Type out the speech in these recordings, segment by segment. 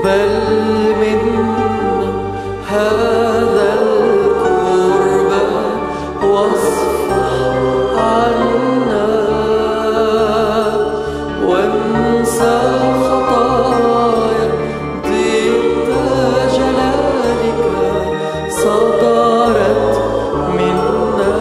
اقبل منا هذا القربان واصفح عنا وانسى خطايا ضد جلالك صدرت منا.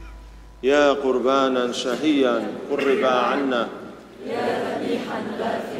يا قربانا شهيا قربا عنا، يا ذبيحا لا